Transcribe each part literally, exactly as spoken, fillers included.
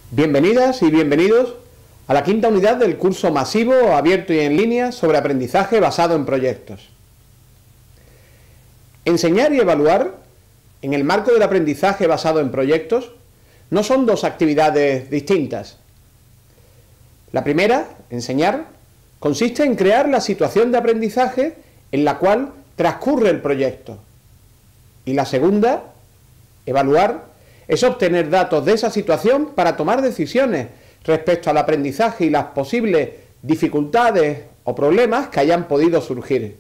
Bienvenidas y bienvenidos a la quinta unidad del curso masivo, abierto y en línea sobre aprendizaje basado en proyectos. Enseñar y evaluar, en el marco del aprendizaje basado en proyectos, no son dos actividades distintas. La primera, enseñar, consiste en crear la situación de aprendizaje en la cual transcurre el proyecto. Y la segunda, evaluar, es obtener datos de esa situación para tomar decisiones respecto al aprendizaje y las posibles dificultades o problemas que hayan podido surgir.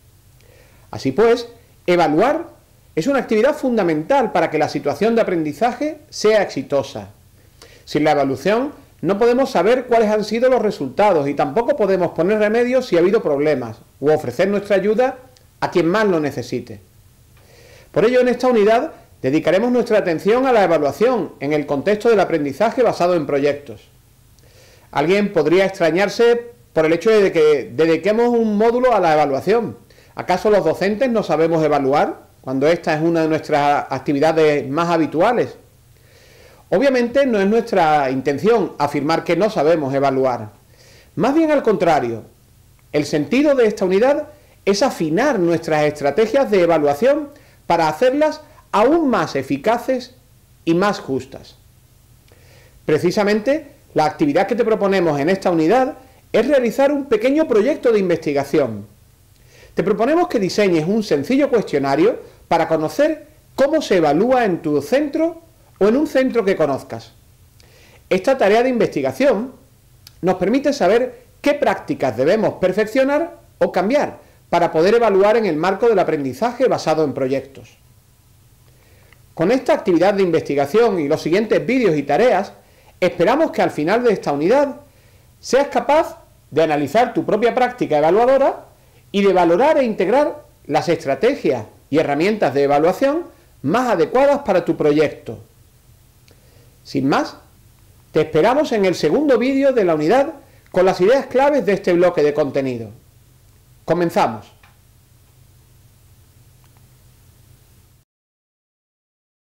Así pues, evaluar es una actividad fundamental para que la situación de aprendizaje sea exitosa. Sin la evaluación no podemos saber cuáles han sido los resultados y tampoco podemos poner remedio si ha habido problemas u ofrecer nuestra ayuda a quien más lo necesite. Por ello, en esta unidad dedicaremos nuestra atención a la evaluación en el contexto del aprendizaje basado en proyectos. Alguien podría extrañarse por el hecho de que dediquemos un módulo a la evaluación. ¿Acaso los docentes no sabemos evaluar cuando esta es una de nuestras actividades más habituales? Obviamente no es nuestra intención afirmar que no sabemos evaluar. Más bien al contrario, el sentido de esta unidad es afinar nuestras estrategias de evaluación para hacerlas aún más eficaces y más justas. Precisamente, la actividad que te proponemos en esta unidad es realizar un pequeño proyecto de investigación. Te proponemos que diseñes un sencillo cuestionario para conocer cómo se evalúa en tu centro o en un centro que conozcas. Esta tarea de investigación nos permite saber qué prácticas debemos perfeccionar o cambiar para poder evaluar en el marco del aprendizaje basado en proyectos. Con esta actividad de investigación y los siguientes vídeos y tareas, esperamos que al final de esta unidad seas capaz de analizar tu propia práctica evaluadora y de valorar e integrar las estrategias y herramientas de evaluación más adecuadas para tu proyecto. Sin más, te esperamos en el segundo vídeo de la unidad con las ideas claves de este bloque de contenido. Comenzamos.